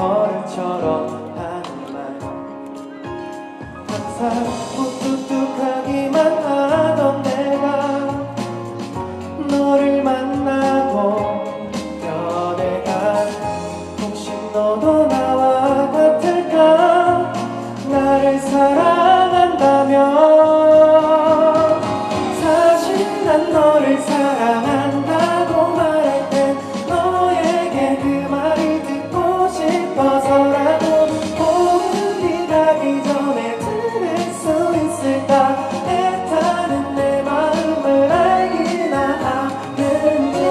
버릇처럼 하는 말 항상 무뚝뚝하기만 하던 내가 너를 만나고 변해가 혹시 너도 나와 같을까 나를 사랑한다면 사실 난 너를 사랑한다고 말할 땐 너에게 그 말을 듣고 싶어서라도 호흡이 가기 전에 들을 수 있을까 애타는 내 마음을 알기나 하는지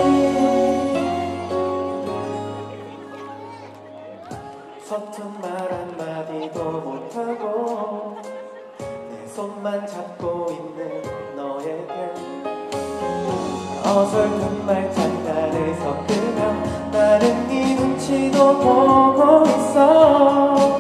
서툰 말 한마디도 못하고 내 손만 잡고 있는 너에게 어설픈 말 장난을 섞으며 나는 네 눈치도 보고 있어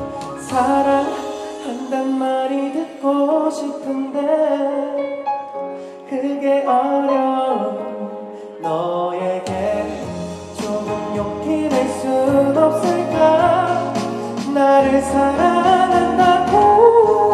사랑한단 말이 듣고 싶은데 그게 어려운 너에게 조금 용기 낼 순 없을까 나를 사랑한다고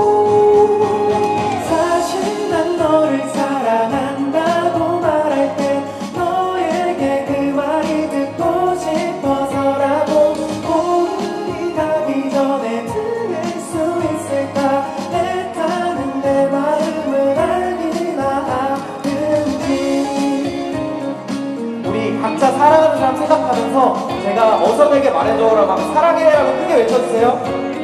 사실 난 너를 사랑한다고 말할 때 너에게 그 말이 듣고 싶어서라도 호흡이 가기 전에 들을 수 있을까 애타는 내 마음을 알기나 하는지 우리 각자 사랑하는 사람 생각하면서 제가 어서 내게 말해줘라고 하면 사랑해라고 크게 외쳐주세요.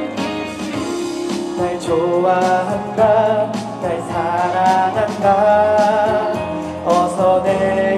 날 좋아한다 날 사랑한다 어서 내